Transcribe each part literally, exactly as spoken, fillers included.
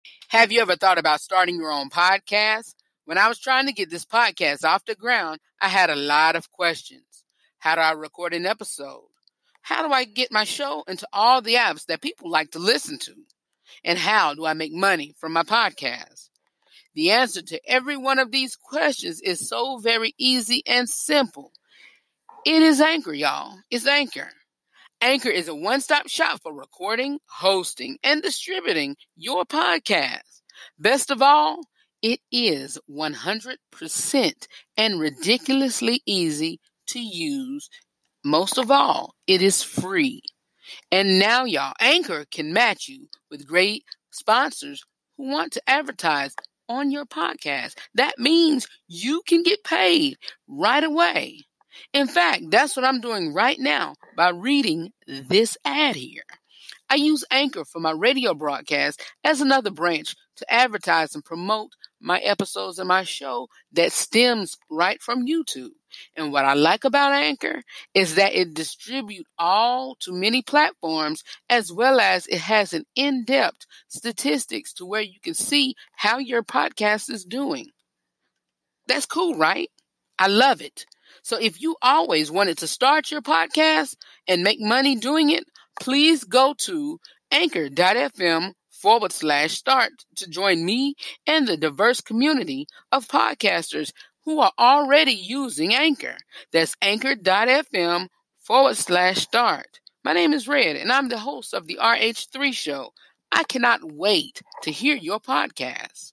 Have you ever thought about starting your own podcast? When I was trying to get this podcast off the ground, I had a lot of questions. How do I record an episode? How do I get my show into all the apps that people like to listen to? And how do I make money from my podcast? The answer to every one of these questions is so very easy and simple. It is Anchor, y'all. It's Anchor. Anchor is a one-stop shop for recording, hosting, and distributing your podcast. Best of all, it is one hundred percent and ridiculously easy to use. Most of all, it is free. And now, y'all, Anchor can match you with great sponsors who want to advertise on your podcast. That means you can get paid right away. In fact, that's what I'm doing right now by reading this ad here. I use Anchor for my radio broadcast as another branch to advertise and promote my episodes and my show that stems right from YouTube. And what I like about Anchor is that it distributes all to many platforms, as well as it has an in-depth statistics to where you can see how your podcast is doing. That's cool, right? I love it. So if you always wanted to start your podcast and make money doing it, please go to anchor.fm forward slash start to join me and the diverse community of podcasters who are already using Anchor. That's anchor.fm forward slash start. My name is Red, and I'm the host of the R H three Show. I cannot wait to hear your podcast.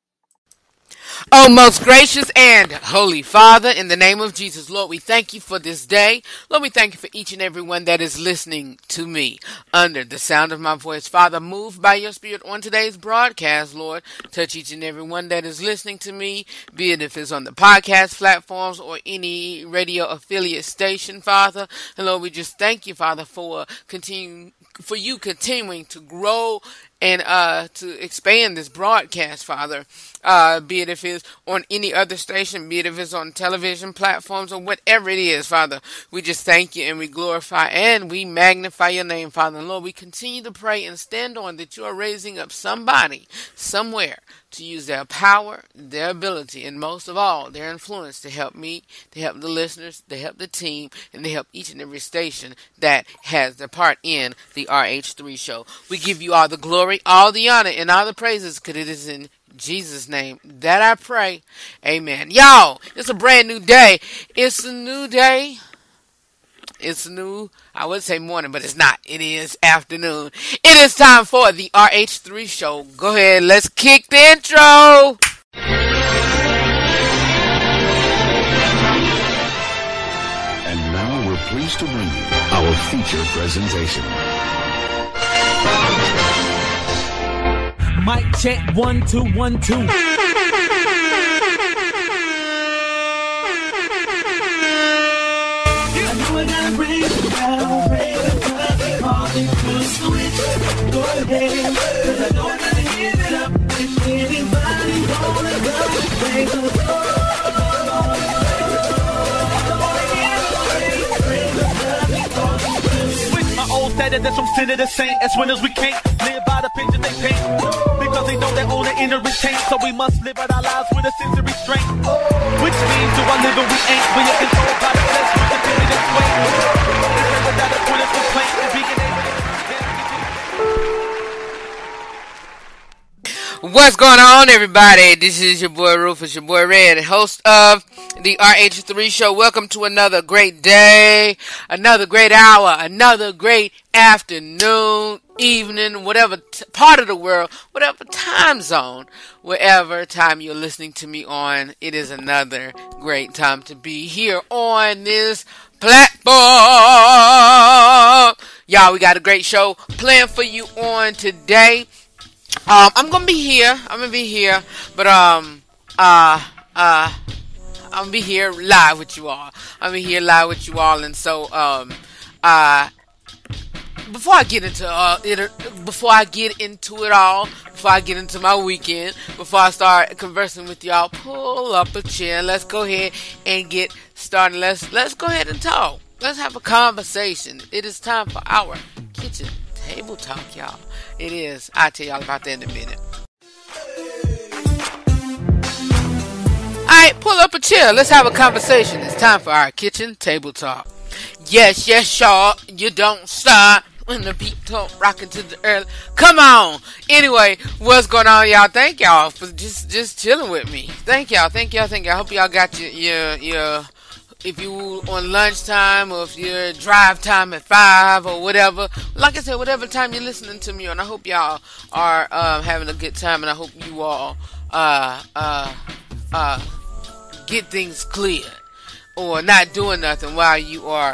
Oh, most gracious and holy Father, in the name of Jesus, Lord, we thank you for this day. Lord, we thank you for each and every one that is listening to me under the sound of my voice. Father, move by your Spirit on today's broadcast, Lord. Touch each and every one that is listening to me, be it if it's on the podcast platforms or any radio affiliate station, Father. And Lord, we just thank you, Father, for continuing, for you continuing to grow and uh, to expand this broadcast, Father, uh, be it if it's on any other station, be it if it's on television platforms or whatever it is, Father. We just thank you and we glorify and we magnify your name, Father. And Lord, we continue to pray and stand on that you are raising up somebody, somewhere, to use their power, their ability, and most of all, their influence to help me, to help the listeners, to help the team, and to help each and every station that has their part in the R H three Show. We give you all the glory, all the honor, and all the praises, because it is in Jesus' name that I pray. Amen. Y'all, it's a brand new day. It's a new day. It's a new, I would say morning, but it's not. It is afternoon. It is time for the R H three Show. Go ahead, let's kick the intro. And now we're pleased to bring you our feature presentation. Mic check, one, two, one, two. Go ahead, 'cause I know I gotta give it up. If anybody wanna go, break the switch my old status that's from sin to the saint. As winners we can't live by the picture they paint, because they know they own the inner restraint. So we must live out our lives with a sense of restraint. Which means do I live and we ain't? We are controlled by the flesh, we continue to swing. Without a point of complaint and being able to. What's going on, everybody? This is your boy Rufus, your boy Red, host of the R H three Show. Welcome to another great day, another great hour, another great afternoon, evening, whatever t- part of the world, whatever time zone, wherever time you're listening to me on. It is another great time to be here on this platform. Y'all, we got a great show planned for you on today. Um, I'm gonna be here. I'm gonna be here, but um, uh, uh, I'm gonna be here live with you all. I'm gonna be here live with you all, and so um, uh, before I get into uh, it, before I get into it all, before I get into my weekend, before I start conversing with y'all, pull up a chair. Let's go ahead and get started. Let's let's go ahead and talk. Let's have a conversation. It is time for our kitchen table talk, y'all. It is. I'll tell y'all about that in a minute. pull up a chair. Let's have a conversation. It's time for our kitchen table talk. Yes, yes, y'all. You don't stop when the beat talk rocking to the early. Come on. Anyway, what's going on, y'all? Thank y'all for just just chilling with me. Thank y'all. Thank y'all. Thank y'all. I hope y'all got your your your. If you on lunchtime or if you're drive time at five or whatever, like I said, whatever time you're listening to me on, I hope y'all are uh, having a good time, and I hope you all uh uh uh get things cleared or not doing nothing while you are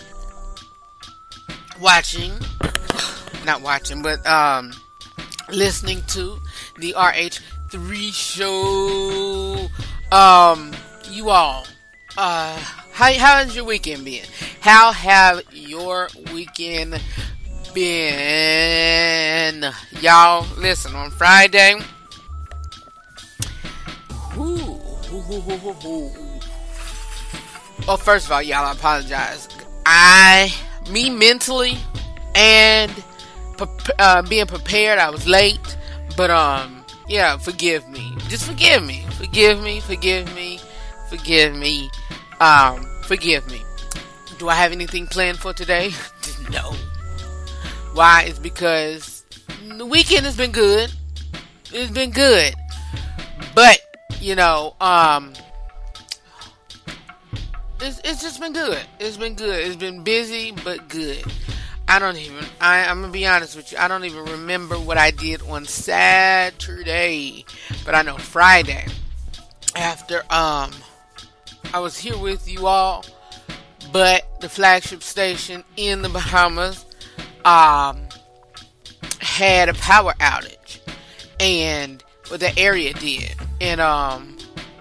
watching, not watching, but um listening to the R H three show. Um, you all. Uh, how how has your weekend been? How have your weekend been? Y'all, listen, on Friday, ooh, ooh, ooh, ooh, ooh. Oh, first of all, y'all, I apologize. I, me mentally and pre- uh, being prepared, I was late, but um, yeah, forgive me. Just forgive me. Forgive me, forgive me, forgive me. Um, forgive me. Do I have anything planned for today? No. Why? It's because the weekend has been good. It's been good. But, you know, um, it's, it's just been good. It's been good. It's been busy, but good. I don't even, I, I'm going to be honest with you, I don't even remember what I did on Saturday. But I know Friday, after, um, I was here with you all, but the flagship station in the Bahamas um, had a power outage, and well, the area did, and um,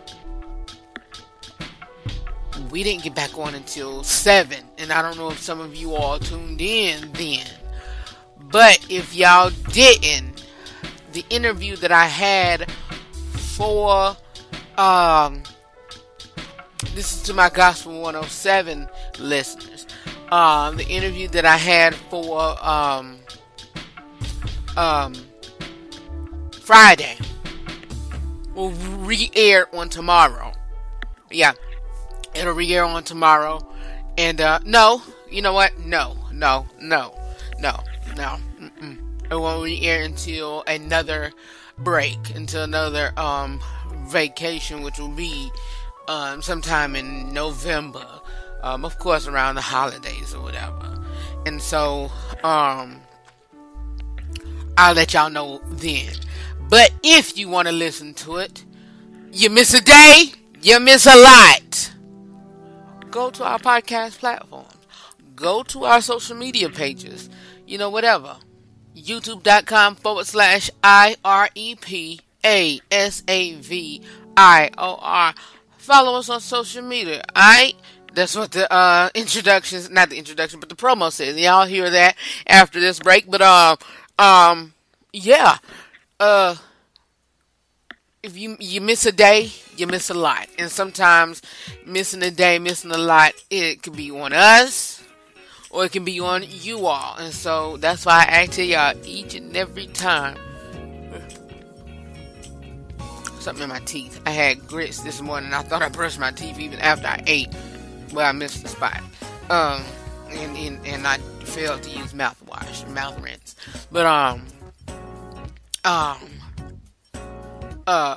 we didn't get back on until seven, and I don't know if some of you all tuned in then, but if y'all didn't, the interview that I had for um. This is to my Gospel one oh seven listeners. Um, the interview that I had for um, um, Friday will re-air on tomorrow. Yeah, it'll re-air on tomorrow. And uh, no, you know what? No, no, no, no, no. Mm-mm. It won't re-air until another break, until another um, vacation, which will be Um, sometime in November, um, of course around the holidays or whatever, and so um, I'll let y'all know then. But if you want to listen to it, you miss a day, you miss a lot. Go to our podcast platforms, go to our social media pages, you know, whatever. YouTube.com forward slash I R E P A S A V I O R. Follow us on social media, alright? That's what the uh, introductions, not the introduction, but the promo says. Y'all hear that after this break. But, um, um, yeah. Uh, if you you miss a day, you miss a lot. And sometimes missing a day, missing a lot, it could be on us, or it can be on you all. And so that's why I tell y'all each and every time. Something in my teeth. I had grits this morning. I thought I brushed my teeth even after I ate. Well, I missed the spot. Um, and, and, and I failed to use mouthwash, mouth rinse. But, um, um, uh,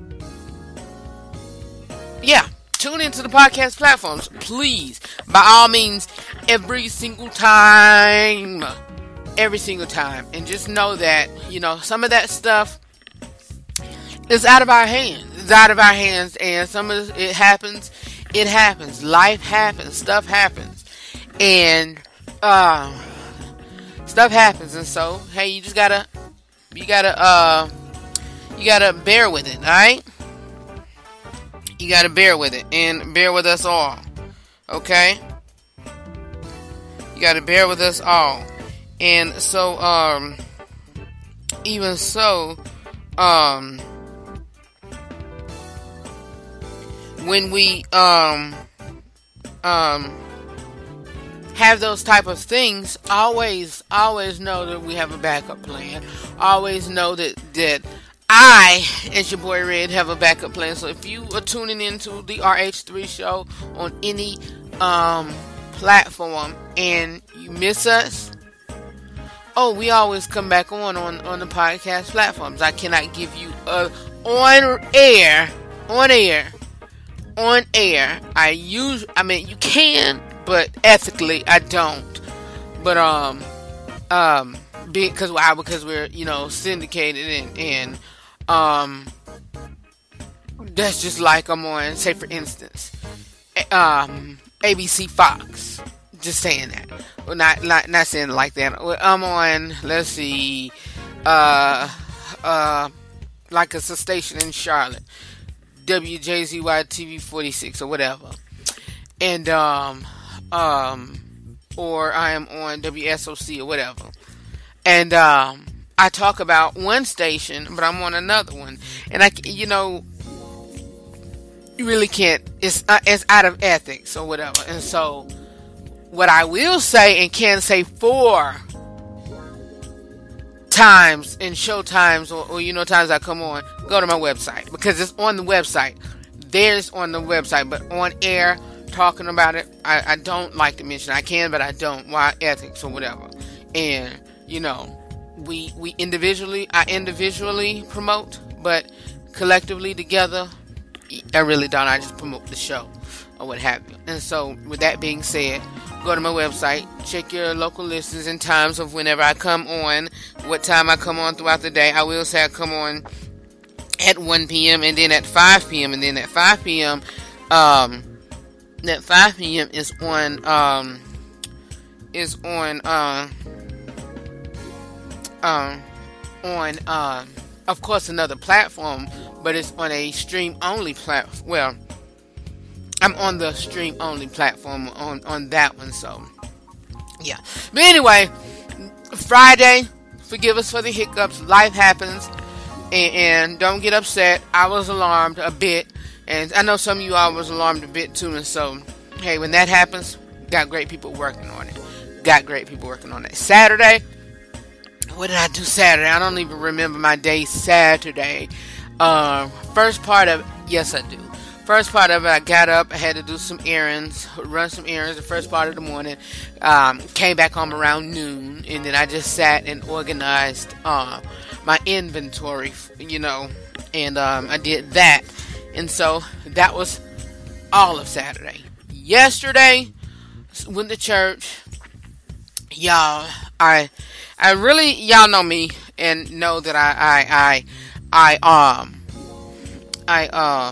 yeah. Tune into the podcast platforms, please. By all means, every single time. Every single time. And just know that, you know, some of that stuff, it's out of our hands. It's out of our hands, and some of it happens. It happens. Life happens. Stuff happens, and uh, stuff happens. And so, hey, you just gotta, you gotta, uh, you gotta bear with it. All right, you gotta bear with it, and bear with us all. Okay, you gotta bear with us all, and so, um, even so, um. When we um um have those type of things, always always know that we have a backup plan. Always know that that I, as your boy Red, have a backup plan. So if you are tuning into the R H three show on any um, platform and you miss us, oh, we always come back on, on on the podcast platforms. I cannot give you a on air, on air, on air. I use, I mean, you can, but ethically, I don't. But um, um, because why? Because we're you know syndicated and and um, that's just like I'm on. Say for instance, um, A B C Fox. Just saying that. Well, not not not saying it like that. I'm on. Let's see, uh, uh, like it's a station in Charlotte, W J Z Y T V forty-six or whatever, and um, um, or I am on W S O C or whatever, and um, I talk about one station, but I'm on another one, and I, you know, you really can't. It's uh, it's out of ethics or whatever, and so. What I will say and can say four times in show times or, or you know times I come on, go to my website because it's on the website. There's on the website, but on air talking about it, I, I don't like to mention. I can, but I don't. Why ethics or whatever? And you know, we we individually, I individually promote, but collectively together, I really don't. I just promote the show or what have you. And so, with that being said. Go to my website, check your local listings and times of whenever I come on, what time I come on throughout the day. I will say I come on at one p.m. and then at five p.m. and then at five p.m. um at five p.m. is on um is on uh um on um of course another platform, but it's on a stream only platform. Well, I'm on the stream only platform on, on that one, so yeah. But anyway, Friday, forgive us for the hiccups. Life happens, and, and don't get upset. I was alarmed a bit, and I know some of you all was alarmed a bit too. And so, hey, when that happens, got great people working on it. Got great people working on it. Saturday, what did I do Saturday? I don't even remember my day Saturday. Uh, first part of yes, I do. First part of it, I got up, I had to do some errands, run some errands the first part of the morning, um, came back home around noon, and then I just sat and organized uh, my inventory, you know, and um, I did that, and so that was all of Saturday. Yesterday, went to church, y'all, I, I really, y'all know me, and know that I, I, I, I, um, I, uh,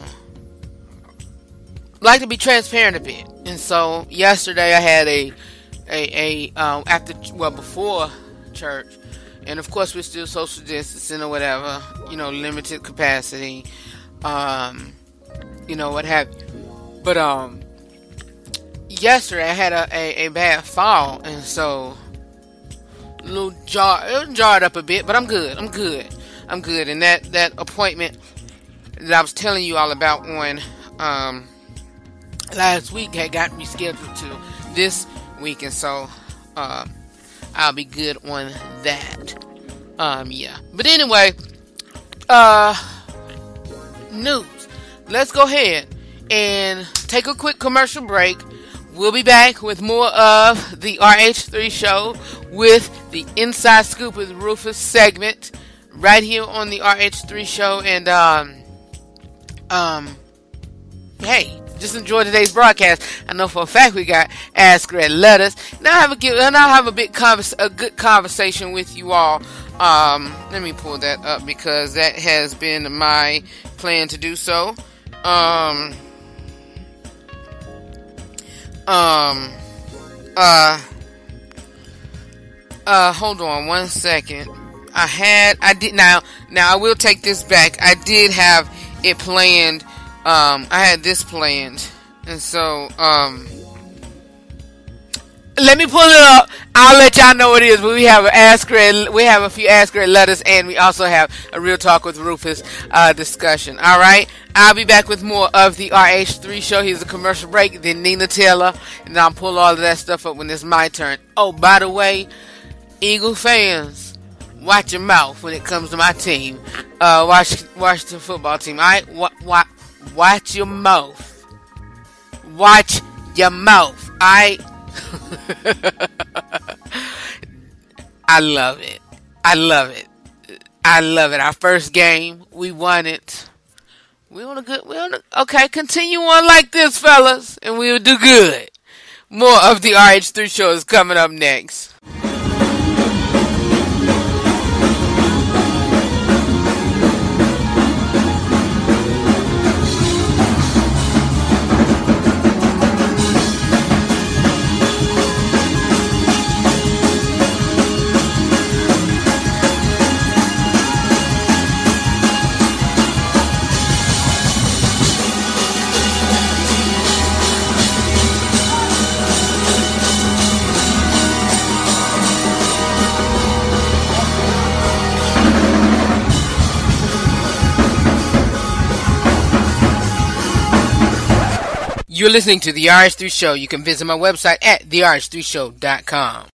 like to be transparent a bit, and so yesterday I had a a a um, after well before church, and of course we're still social distancing or whatever, you know, limited capacity, um, you know what have you. But um, yesterday I had a, a, a bad fall, and so a little jar it was jarred up a bit, but I'm good. I'm good. I'm good. And that that appointment that I was telling you all about on um. last week had got rescheduled to this week, and so uh, I'll be good on that. Um, yeah. But anyway, uh, news. Let's go ahead and take a quick commercial break. We'll be back with more of the R H three show with the Inside Scoop with Rufus segment right here on the R H three show, and um, um, hey. Just enjoy today's broadcast. I know for a fact we got Ask Red Letters. Now I have a good, now I have a big convers, a good conversation with you all. Um, let me pull that up because that has been my plan to do so. Um, um, uh, uh, hold on one second. I had, I did now. Now I will take this back. I did have it planned. Um, I had this planned, and so, um, let me pull it up. I'll let y'all know what it is, but we have a Ask Red, we have a few Ask Red Letters, and we also have a Real Talk with Rufus, uh, discussion. Alright? I'll be back with more of the R H three show. Here's a commercial break, then Nina Taylor, and I'll pull all of that stuff up when it's my turn. Oh, by the way, Eagle fans, watch your mouth when it comes to my team. Uh, watch watch the football team. All right, wa- wa- watch your mouth. Watch your mouth. I I love it. I love it. I love it. Our first game, we won it. We on a good. We on a, okay. Continue on like this, fellas, and we'll do good. More of the R H three show is coming up next. You're listening to The R H three Show. You can visit my website at the r h three show dot com.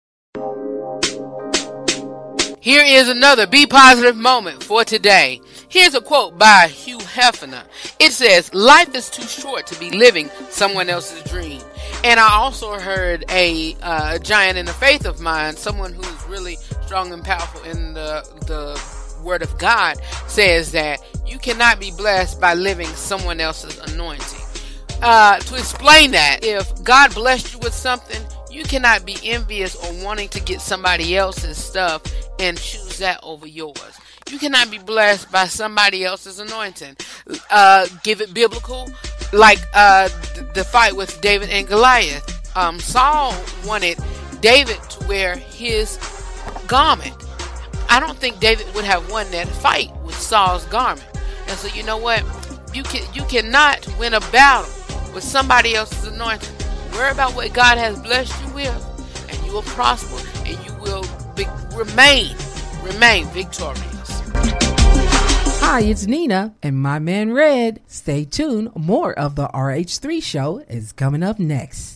Here is another Be Positive moment for today. Here's a quote by Hugh Hefner. It says, life is too short to be living someone else's dream. And I also heard a uh, giant in the faith of mine, someone who's really strong and powerful in the, the Word of God, says that you cannot be blessed by living someone else's anointing. Uh, to explain that, if God blessed you with something, you cannot be envious or wanting to get somebody else's stuff and choose that over yours. You cannot be blessed by somebody else's anointing. Uh, give it biblical, like uh, the, the fight with David and Goliath. Um, Saul wanted David to wear his garment. I don't think David would have won that fight with Saul's garment. And so, you know what? You can you cannot win a battle with somebody else's anointing. Worry about what God has blessed you with, and you will prosper, and you will be, remain, remain victorious. Hi, it's Nina and my man Red. Stay tuned. More of the R H three Show is coming up next.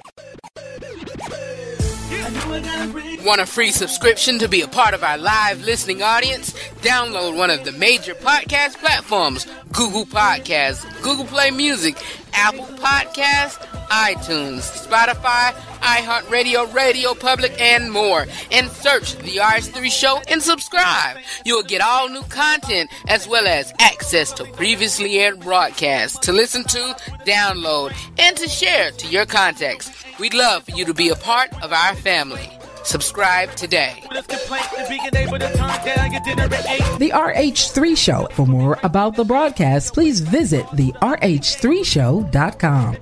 Want a free subscription to be a part of our live listening audience? Download one of the major podcast platforms: Google Podcasts, Google Play Music, Apple Podcasts, iTunes, Spotify, iHeartRadio, Radio Public, and more. And search The R H three Show and subscribe. You'll get all new content as well as access to previously aired broadcasts to listen to, download, and to share to your contacts. We'd love for you to be a part of our family. Subscribe today. The R H three Show. For more about the broadcast, please visit the r h three show dot com.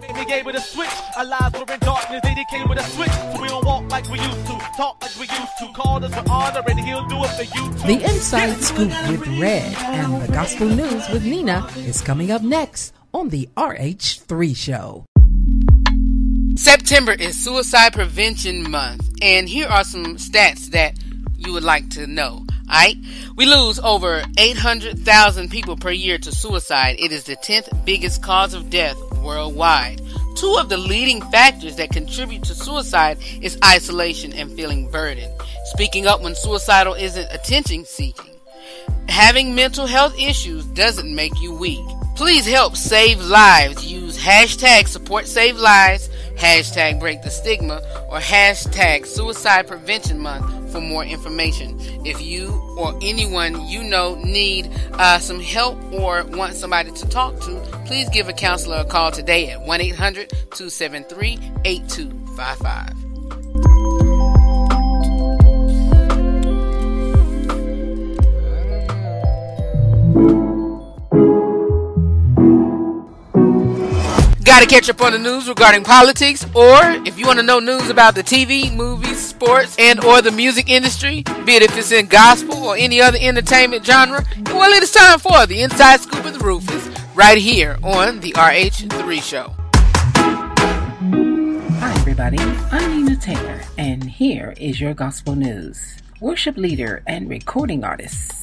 The Inside Scoop with Red and the Gospel News with Nina is coming up next on the R H three Show. September is Suicide Prevention Month, and here are some stats that you would like to know. Alright? We lose over eight hundred thousand people per year to suicide. It is the tenth biggest cause of death worldwide. Two of the leading factors that contribute to suicide is isolation and feeling burdened. Speaking up when suicidal isn't attention seeking. Having mental health issues doesn't make you weak. Please help save lives. Use hashtag support save lives, hashtag break the stigma, or hashtag suicide prevention month for more information. If you or anyone you know need uh, some help or want somebody to talk to, please give a counselor a call today at one eight hundred two seven three eight two five five. Got to catch up on the news regarding politics, or if you want to know news about the T V, movies, sports, and or the music industry, be it if it's in gospel or any other entertainment genre, well, it is time for the Inside Scoop with Rufus, right here on the R H three Show. Hi everybody, I'm Nina Taylor, and here is your gospel news. Worship leader and recording artist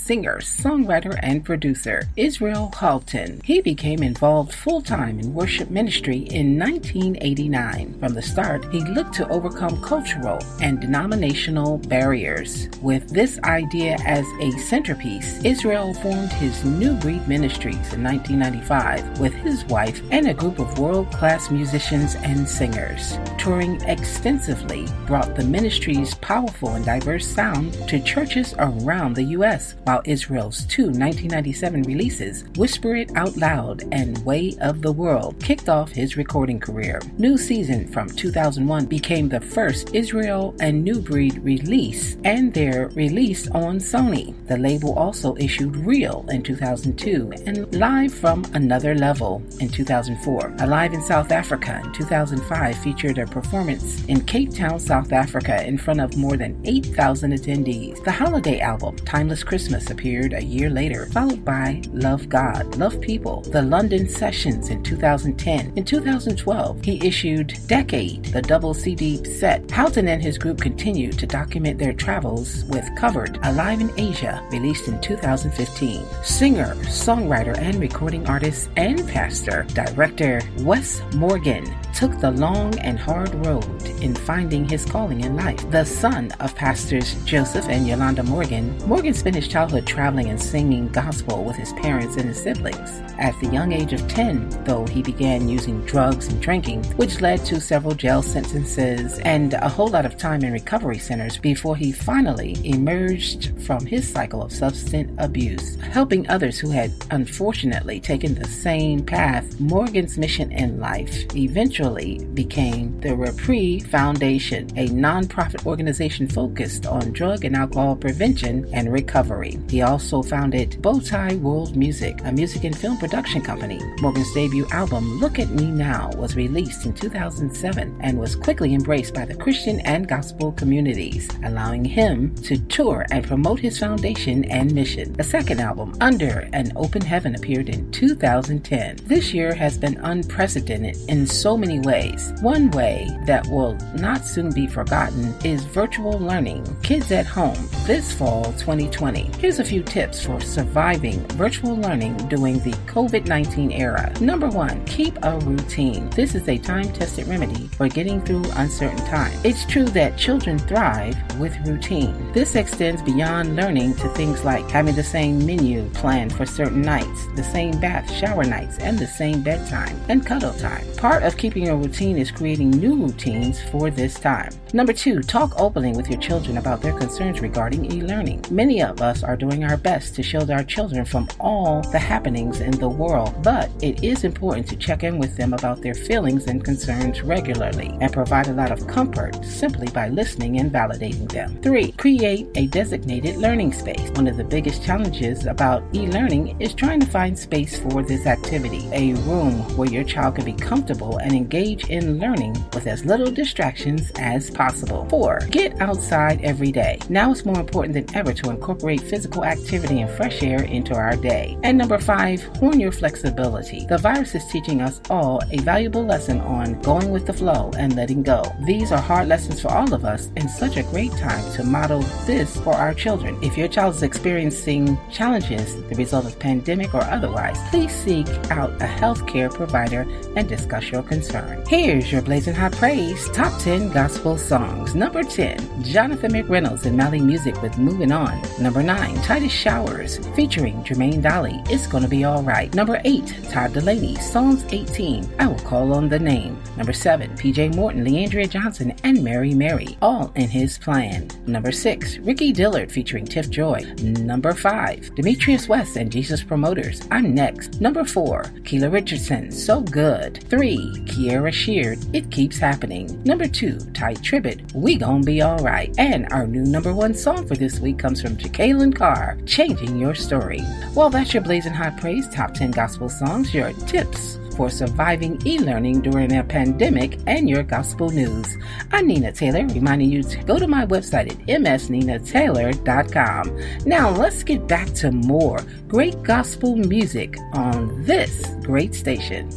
singer, songwriter, and producer, Israel Halton. He became involved full-time in worship ministry in nineteen eighty-nine. From the start, he looked to overcome cultural and denominational barriers. With this idea as a centerpiece, Israel formed his New Breed Ministries in nineteen ninety-five with his wife and a group of world-class musicians and singers. Touring extensively brought the ministry's powerful and diverse sound to churches around the U S, while Israel's two nineteen ninety-seven releases, Whisper It Out Loud and Way of the World, kicked off his recording career. New Season from two thousand one became the first Israel and New Breed release and their release on Sony. The label also issued Real in two thousand two and Live from Another Level in two thousand four. Alive in South Africa in two thousand five featured a performance in Cape Town, South Africa in front of more than eight thousand attendees. The holiday album, Timeless Christmas, appeared a year later, followed by Love God, Love People, the London Sessions in two thousand ten. In two thousand twelve, he issued Decade, the double C D set. Halton and his group continued to document their travels with Covered, Alive in Asia, released in two thousand fifteen. Singer, songwriter, and recording artist and pastor, director Wes Morgan took the long and hard road in finding his calling in life. The son of pastors Joseph and Yolanda Morgan, Morgan spent his childhood traveling and singing gospel with his parents and his siblings. At the young age of ten, though, he began using drugs and drinking, which led to several jail sentences and a whole lot of time in recovery centers before he finally emerged from his cycle of substance abuse. Helping others who had unfortunately taken the same path, Morgan's mission in life eventually became the Reprieve Foundation, a non-profit organization focused on drug and alcohol prevention and recovery. He also founded Bowtie World Music, a music and film production company. Morgan's debut album, Look at Me Now, was released in two thousand seven and was quickly embraced by the Christian and gospel communities, allowing him to tour and promote his foundation and mission. The second album, Under an Open Heaven, appeared in two thousand ten. This year has been unprecedented in so many ways. One way that will not soon be forgotten is virtual learning. Kids at home this fall twenty twenty. Here's a few tips for surviving virtual learning during the covid nineteen era. Number one, keep a routine. This is a time-tested remedy for getting through uncertain times. It's true that children thrive with routine. This extends beyond learning to things like having the same menu planned for certain nights, the same bath shower nights, and the same bedtime and cuddle time. Part of keeping a routine is creating new routines for this time. Number two, talk openly with your children about their concerns regarding e-learning. Many of us are doing our best to shield our children from all the happenings in the world, but it is important to check in with them about their feelings and concerns regularly and provide a lot of comfort simply by listening and validating them. Three, create a designated learning space. One of the biggest challenges about e-learning is trying to find space for this activity, a room where your child can be comfortable and engage in learning with as little distractions as possible. Four, get outside every day. Now it's more important than ever to incorporate physical activity and fresh air into our day. And number five, hone your flexibility. The virus is teaching us all a valuable lesson on going with the flow and letting go. These are hard lessons for all of us and such a great time to model this for our children. If your child is experiencing challenges, the result of pandemic or otherwise, please seek out a healthcare provider and discuss your concern. Here's your Blazing Hot Praise Top ten Gospel Songs. Number ten, Jonathan McReynolds and Mally Music with Moving On. Number nine, Titus Showers featuring Jermaine Dolly, It's Gonna Be Alright. Number eight, Todd Delaney, Psalms eighteen, I Will Call on the Name. Number seven, P J Morton, Leandria Johnson, and Mary Mary, All in His Plan. Number six, Ricky Dillard featuring Tiff Joy. Number five, Demetrius West and Jesus Promoters, I'm Next. Number four, Keela Richardson, So Good. Three, Kiera Sheard, It Keeps Happening. Number two, Ty Tribbett, We Gon' Be Alright. And our new number one song for this week comes from Jacqueline Carr, Changing Your Story. Well, that's your Blazing Hot Praise Top ten Gospel Songs, your tips for surviving e-learning during a pandemic, and your gospel news. I'm Nina Taylor, reminding you to go to my website at m s nina taylor dot com. Now let's get back to more great gospel music on this great station.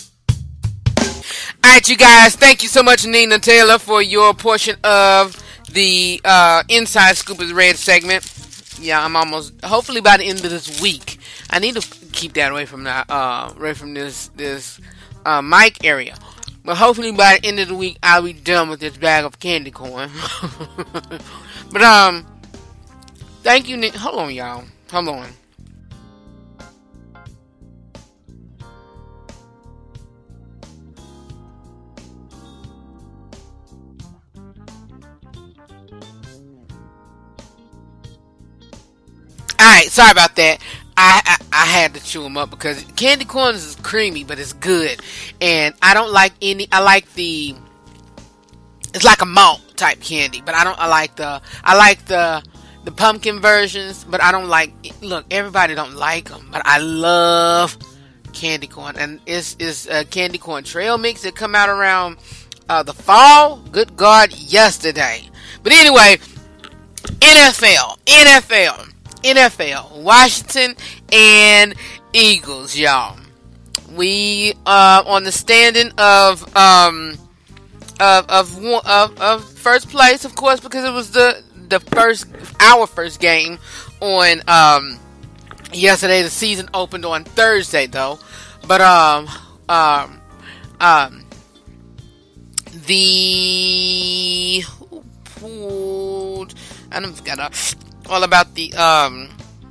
All right, you guys, thank you so much, Nina Taylor, for your portion of the uh, Inside Scoop is Red segment. Yeah, I'm almost. Hopefully by the end of this week, I need to keep that away from that, uh, away from this this uh, mic area. But hopefully by the end of the week, I'll be done with this bag of candy corn. But um, thank you. Nick. Hold on, y'all. Hold on. Alright, sorry about that. I, I I had to chew them up because candy corn is creamy, but it's good. And I don't like any, I like the, it's like a malt type candy, but I don't, I like the, I like the, the pumpkin versions, but I don't like, look, everybody don't like them, but I love candy corn. And it's, it's a candy corn trail mix that come out around uh, the fall. Good God, yesterday. But anyway, N F L, N F L. N F L, Washington and Eagles, y'all. We uh on the standing of um of of of, of first place, of course, because it was the the first our first game on um yesterday. The season opened on Thursday though, but um um um the who pulled, I don't forget all about the um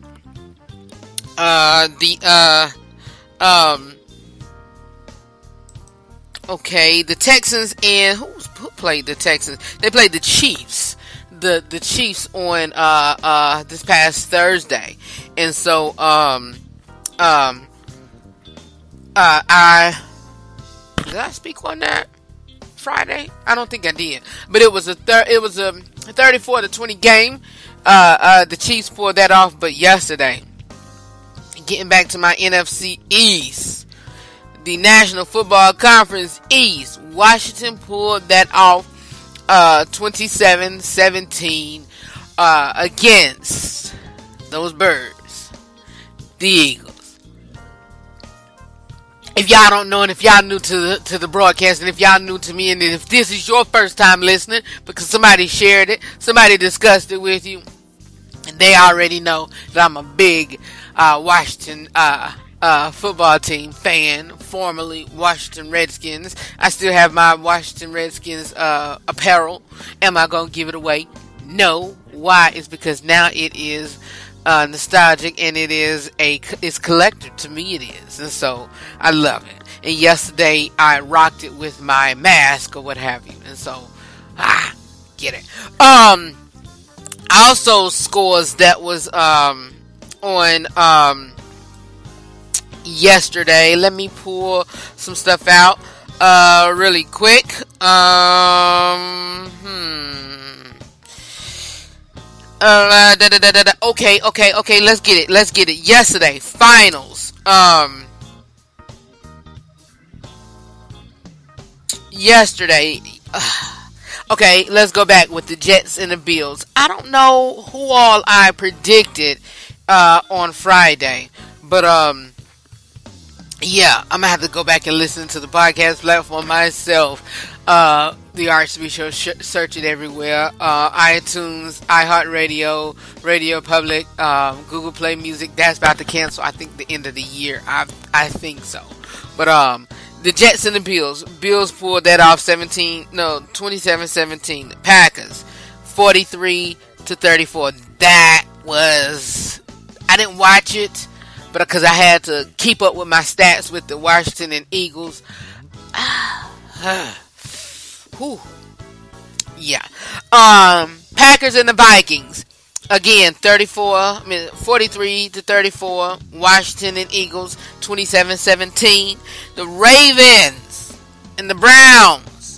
uh the uh um okay the Texans and who, who played the Texans? They played the Chiefs. The the Chiefs on uh uh this past Thursday. And so um um uh I did I speak on that Friday? I don't think I did. But it was a thir- it was a thirty-four to twenty game. Uh, uh, the Chiefs pulled that off, but yesterday, getting back to my N F C East, the National Football Conference East, Washington pulled that off, uh, twenty-seven seventeen, uh, against those birds, the Eagles. If y'all don't know, and if y'all new to the, to the broadcast, and if y'all new to me, and if this is your first time listening, because somebody shared it, somebody discussed it with you, and they already know that I'm a big uh, Washington uh, uh, football team fan, formerly Washington Redskins. I still have my Washington Redskins uh, apparel. Am I going to give it away? No. Why? It's because now it is uh, nostalgic, and it is a it's collector. To me it is, and so I love it. And yesterday I rocked it with my mask or what have you, and so ah get it. Um also scores that was um on um yesterday. Let me pull some stuff out uh really quick. Um hmm Uh, da, da, da, da, da. Okay, okay, okay. Let's get it. Let's get it. Yesterday, finals. Um, yesterday. Uh, okay, let's go back with the Jets and the Bills. I don't know who all I predicted uh, on Friday, but um, yeah, I'm gonna have to go back and listen to the podcast platform myself. Uh, the R H B Show, sh- search it everywhere. Uh, iTunes, iHeartRadio, Radio Public, um, Google Play Music. That's about to cancel, I think, the end of the year. I I think so. But um, the Jets and the Bills. Bills pulled that off seventeen, no, twenty-seven seventeen. The Packers, forty-three to thirty-four. That was, I didn't watch it, but because I had to keep up with my stats with the Washington and Eagles. Whew. Yeah. Um, Packers and the Vikings. Again, thirty-four, I mean, forty-three to thirty-four. Washington and Eagles, twenty-seven seventeen. The Ravens and the Browns.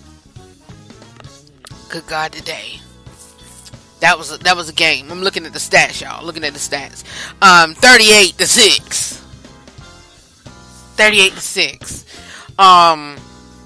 Good God, today. That was a, that was a game. I'm looking at the stats, y'all. Looking at the stats. Um, thirty-eight to six. thirty-eight to six. Um,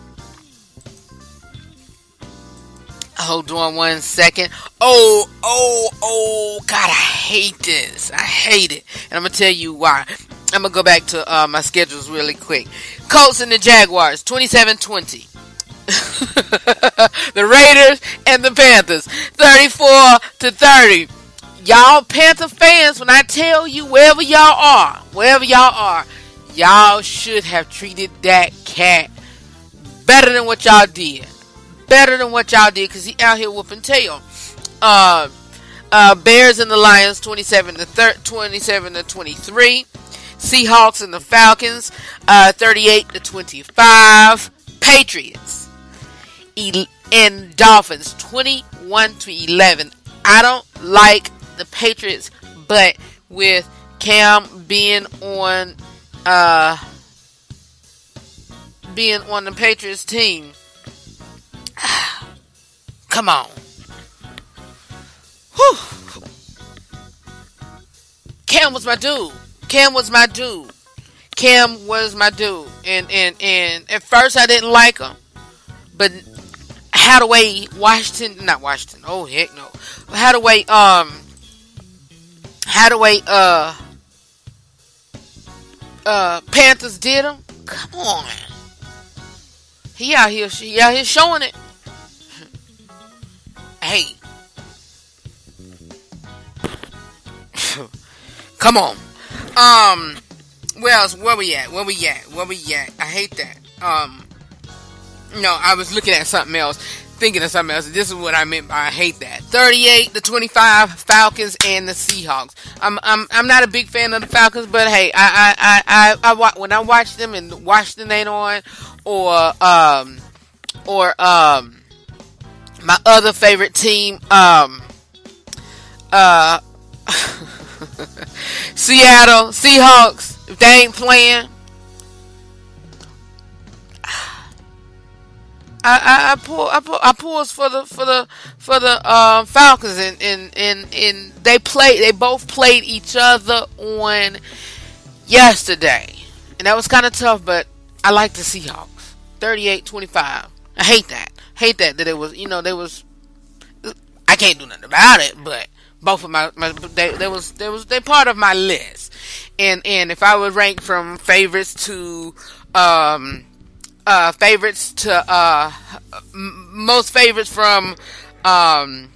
hold on one second. Oh, oh, oh, God, I hate this. I hate it. And I'm going to tell you why. I'm going to go back to uh, my schedules really quick. Colts and the Jaguars, twenty-seven twenty. the Raiders and the Panthers, thirty-four to thirty. Y'all Panther fans, when I tell you wherever y'all are, wherever y'all are, y'all should have treated that cat better than what y'all did. Better than what y'all did, because he out here whooping tail. Uh, uh, Bears and the Lions, twenty-seven to twenty-three. Seahawks and the Falcons, uh, thirty-eight to twenty-five. Patriots and Dolphins, twenty-one to eleven. I don't like the Patriots, but with Cam being on, uh, being on the Patriots team, come on. Whew. Cam was my dude. Cam was my dude. Cam was my dude. And, and, and at first I didn't like him. But Hadaway, Washington, not Washington, oh heck no. Hadaway, um, Hadaway, uh, uh, Panthers did him. Come on. He out here, he out here showing it. Hey. Come on. Um, where else? Where we at? Where we at? Where we at? I hate that. Um, no, I was looking at something else, thinking of something else. This is what I meant by I hate that. thirty-eight to twenty-five, Falcons and the Seahawks. I'm, I'm, I'm not a big fan of the Falcons, but hey, I, I, I, I, I when I watch them and Washington ain't on, or, um, or, um, my other favorite team, um, uh, Seattle Seahawks, if they ain't playing, I, I, I pull I pull I pulls for the for the for the uh, Falcons, and, and, and, and they play they both played each other on yesterday, and that was kind of tough, but I like the Seahawks. thirty-eight twenty-five. I hate that. Hate that that it was, you know, they was, I can't do nothing about it, but both of my, my they, they was they was they part of my list, and and if I would rank from favorites to um uh favorites to uh m- most favorites from um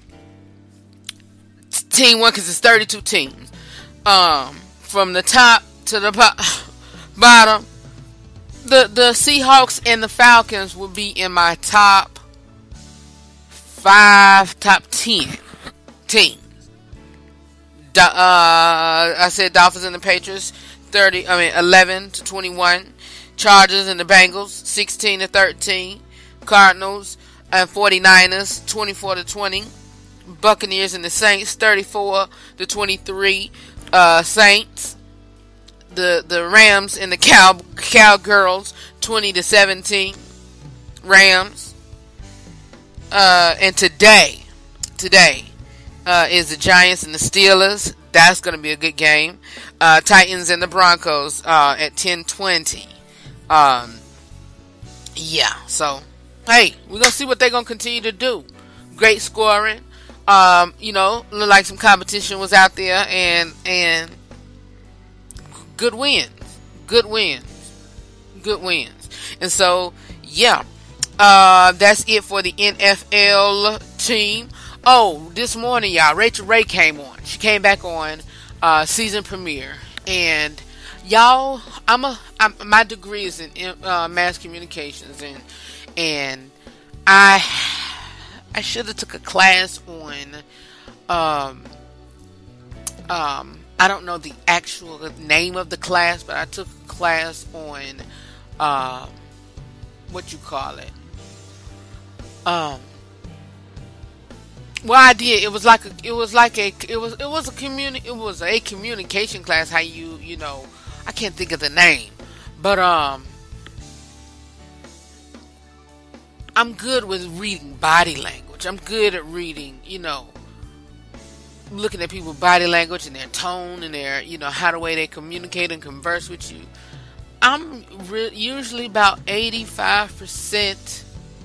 team one, because it's thirty-two teams, um from the top to the po- bottom, the the Seahawks and the Falcons would be in my top five, top ten teams. Uh, I said Dolphins and the Patriots, thirty. I mean, eleven to twenty-one. Chargers and the Bengals, sixteen to thirteen. Cardinals and forty-niners, twenty-four to twenty. Buccaneers and the Saints, thirty-four to twenty-three. Uh, Saints. The the Rams and the Cow Cowgirls, twenty to seventeen. Rams. Uh, and today, today. Uh, is the Giants and the Steelers. That's going to be a good game. Uh, Titans and the Broncos uh, at ten twenty. Um, yeah, so, hey, we're going to see what they're going to continue to do. Great scoring. Um, you know, looked like some competition was out there, and and good wins. Good wins. Good wins. And so, yeah, uh, that's it for the N F L team. Oh, this morning, y'all, Rachel Ray came on. She came back on uh, season premiere, and y'all, I'm a I'm, my degree is in uh, mass communications, and and I I should have took a class on um um I don't know the actual name of the class, but I took a class on uh what you call it um. Well, I did. It was like a. It was like a. It was. It was a communi- It was a communication class. How you. You know. I can't think of the name, but um. I'm good with reading body language. I'm good at reading. You know. Looking at people's body language and their tone and their. You know, how the way they communicate and converse with you. I'm re- usually about eighty-five percent.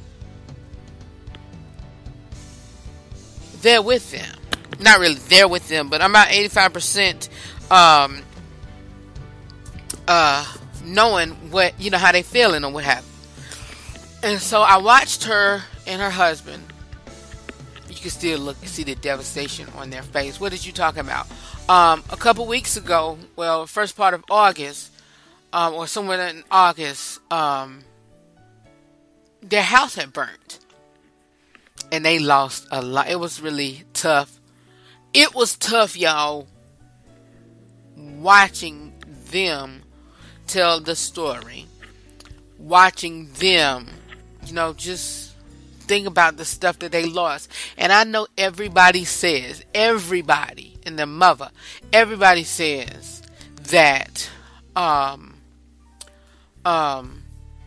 There with them, not really there with them, but I'm about eighty-five percent um uh knowing what, you know, how they feeling or what have you. And so I watched her and her husband. You can still look see the devastation on their face. What did you talk about? Um, a couple weeks ago, well, first part of August, um, or somewhere in August, um, their house had burnt. And they lost a lot. It was really tough. It was tough, y'all, watching them tell the story. Watching them, you know, just think about the stuff that they lost. And I know everybody says, everybody and their mother, everybody says that, um, um,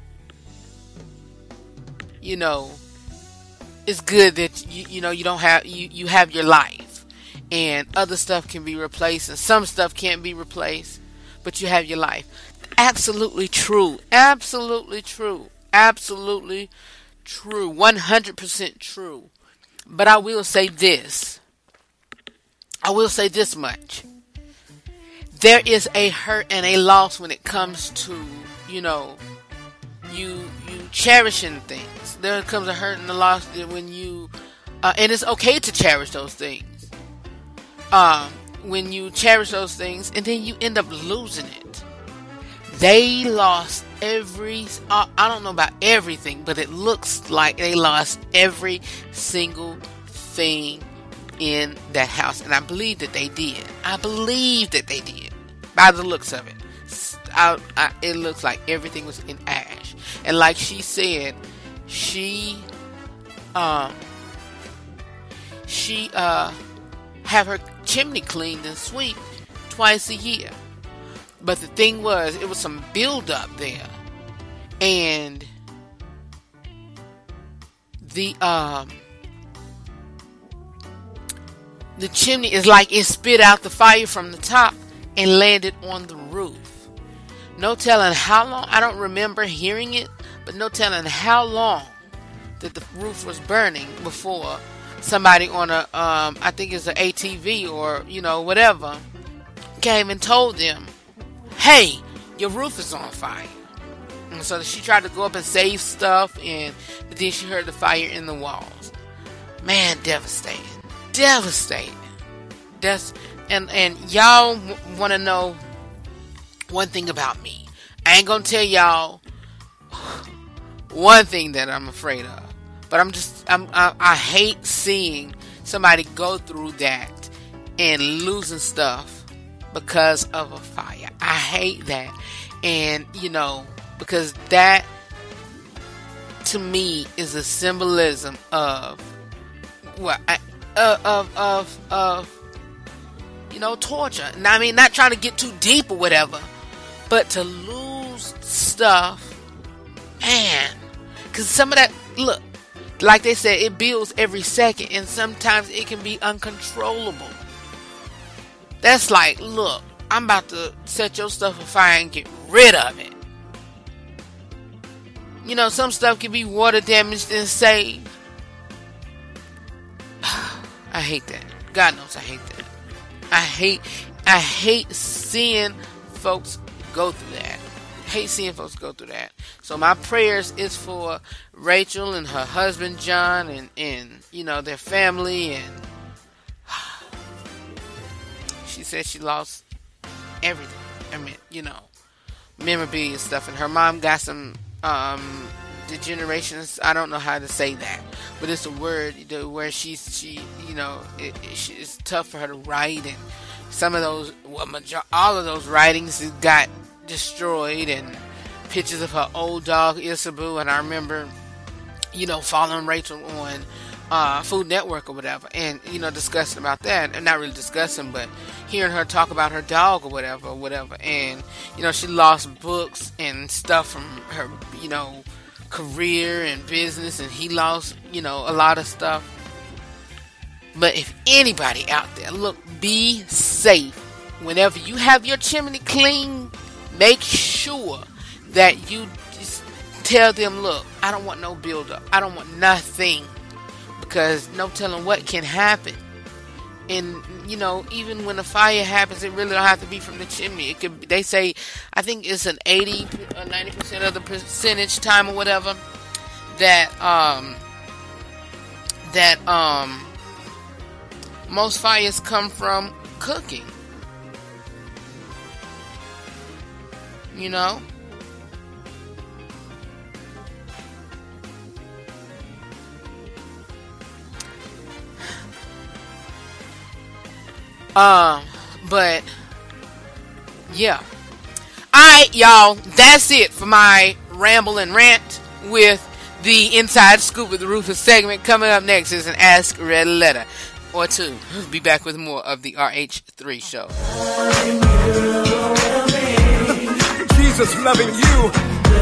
you know, it's good that you, you know, you don't have, you, you have your life and other stuff can be replaced and some stuff can't be replaced, but you have your life. Absolutely true. Absolutely true. Absolutely true. one hundred percent true. But I will say this. I will say this much. There is a hurt and a loss when it comes to, you know, you you cherishing things. There comes a hurt and a loss when you, uh, and it's okay to cherish those things. Um, when you cherish those things and then you end up losing it. They lost every, uh, I don't know about everything, but it looks like they lost every single thing in that house. And I believe that they did. I believe that they did. By the looks of it. I, I, it looks like everything was in ash. And like she said, she, um, she, uh, have her chimney cleaned and swept twice a year. But the thing was, it was some buildup there. And the, um, the chimney is like it spit out the fire from the top and landed on the roof. No telling how long, I don't remember hearing it, but no telling how long that the roof was burning before somebody on a, um, I think it's an A T V or, you know, whatever, came and told them, hey, your roof is on fire. And so she tried to go up and save stuff, and but then she heard the fire in the walls. Man, devastating. Devastating. That's, and, and y'all w- want to know one thing about me. I ain't gonna tell y'all one thing that I'm afraid of. But I'm just, I'm, I, I hate seeing somebody go through that and losing stuff because of a fire. I hate that. And, you know, because that, to me, is a symbolism of, what, I, uh, of, of, of, you know, torture. And I mean, not trying to get too deep or whatever, but to lose stuff, man, because some of that, look, like they said, it builds every second, and sometimes it can be uncontrollable. That's like, look, I'm about to set your stuff afire and get rid of it. You know, some stuff can be water damaged and saved. I hate that. God knows I hate that. I hate, I hate seeing folks go through that. Hate seeing folks go through that. So my prayers is for Rachel and her husband John and, and you know, their family. And she said she lost everything. I mean, you know, memorabilia and stuff. And her mom got some um, degenerations. I don't know how to say that, but it's a word where she's she you know it, it, it's tough for her to write, and some of those, well, major, all of those writings got destroyed, and pictures of her old dog Isabu. And I remember, you know, following Rachel on uh, Food Network or whatever, and you know, discussing about that, and not really discussing, but hearing her talk about her dog or whatever, or whatever. And you know, she lost books and stuff from her, you know, career and business, and he lost, you know, a lot of stuff. But if anybody out there, look, be safe. Whenever you have your chimney clean, make sure that you just tell them, look, I don't want no buildup. I don't want nothing. Because no telling what can happen. And, you know, even when a fire happens, it really don't have to be from the chimney. It could, they say, I think it's an eighty or ninety percent of the percentage time or whatever, that um that um most fires come from cooking. You know? Um, but yeah. Alright, y'all, that's it for my ramble and rant with the Inside Scoop with the Rufus segment. Coming up next is an Ask Red Letter or two. We'll be back with more of the R H three show. Jesus loving you.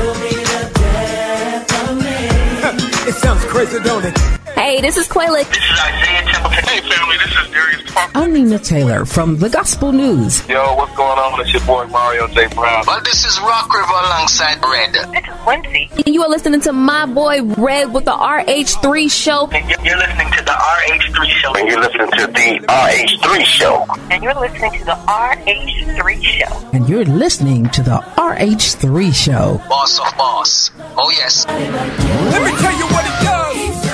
It sounds crazy, don't it? Hey, this is Quayla. This is Isaiah Templeton. Hey, family, this is Darius Parker. I'm Nina Taylor from The Gospel News. Yo, what's going on? It's your boy Mario J. Brown. Well, this is Rock River alongside Red. This is Quincy. You are listening to my boy Red with the R H three show. And you're listening to the R H three show. And you're listening to the R H three show. And you're listening to the R H three show. And you're listening to the R H three show. Boss of boss. Oh, yes. Let me tell you what it does.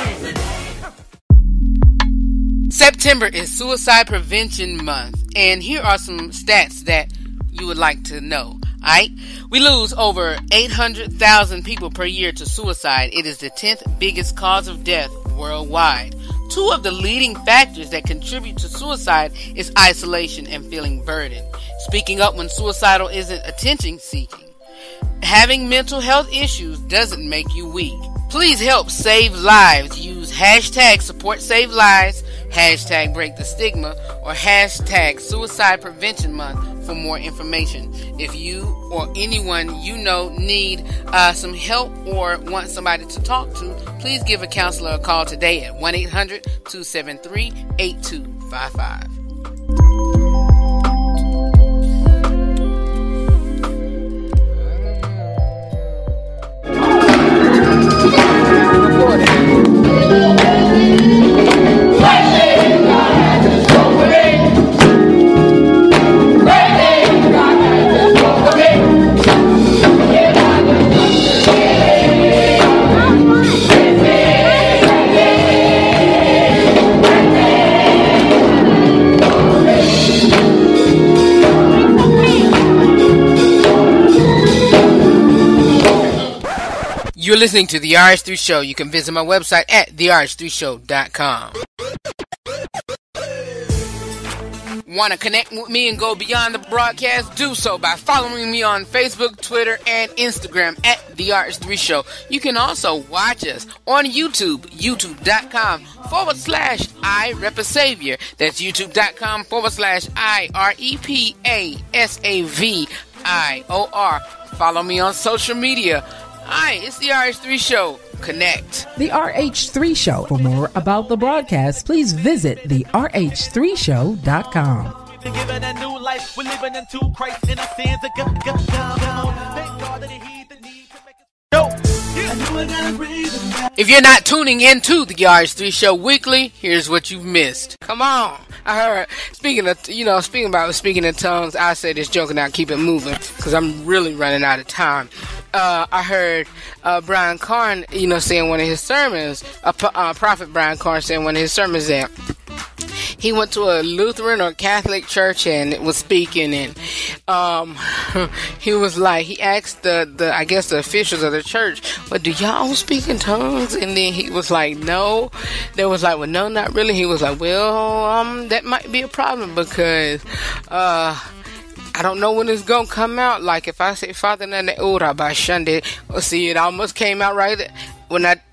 September is Suicide Prevention Month, and here are some stats that you would like to know. Alright? We lose over eight hundred thousand people per year to suicide. It is the tenth biggest cause of death worldwide. Two of the leading factors that contribute to suicide is isolation and feeling burdened. Speaking up when suicidal isn't attention seeking. Having mental health issues doesn't make you weak. Please help save lives. Use hashtag support save lives, hashtag break the stigma, or hashtag suicide prevention month for more information. If you or anyone you know need uh, some help or want somebody to talk to, please give a counselor a call today at one eight hundred two seven three eight two five five. You're listening to the R H three Show. You can visit my website at the R H three show dot com. Want to connect with me and go beyond the broadcast? Do so by following me on Facebook, Twitter, and Instagram at the R H three Show. You can also watch us on YouTube, youtube.com forward slash I Rep a Savior. That's youtube.com forward slash I R E P A S A V I O R. Follow me on social media. Hi, it's the R H three Show. Connect. The R H three Show. For more about the broadcast, please visit the R H three show dot com. Given a new life, we're living into Christ in our sins. Thank God that he heed the need to make us know. If you're not tuning into the R H three Show weekly, here's what you've missed. Come on. I heard, speaking of, you know, speaking about speaking in tongues, I say this joke and I'll keep it moving because I'm really running out of time. Uh, I heard uh, Brian Carn, you know, saying one of his sermons, uh, uh, Prophet Brian Carn saying one of his sermons that he went to a Lutheran or Catholic church and was speaking, and um, he was like, he asked the, the, I guess the officials of the church, well, do y'all speak in tongues? And then he was like, no. They was like, well, no, not really. He was like, well, um, that might be a problem because, uh, I don't know when it's gonna come out. Like if I say Father Nana Ura by Sunday, well, see, it almost came out right when I.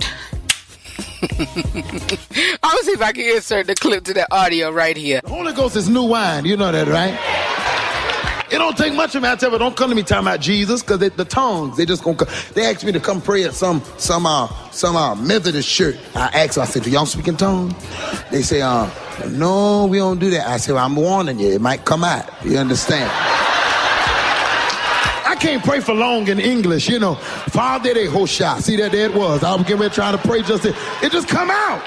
I'm gonna see if I can insert the clip to that audio right here. The Holy Ghost is new wine. You know that, right? It don't take much of me. I tell you, don't come to me talking about Jesus, because the tongues, they just gonna come. They asked me to come pray at some some uh, some uh, Methodist church. I asked them, I said, do y'all speak in tongues? They say, uh, no, we don't do that. I said, well, I'm warning you, it might come out. You understand? I can't pray for long in English, you know. Father, they hosha. See that there it was. I was getting ready trying to pray, just it, it just come out.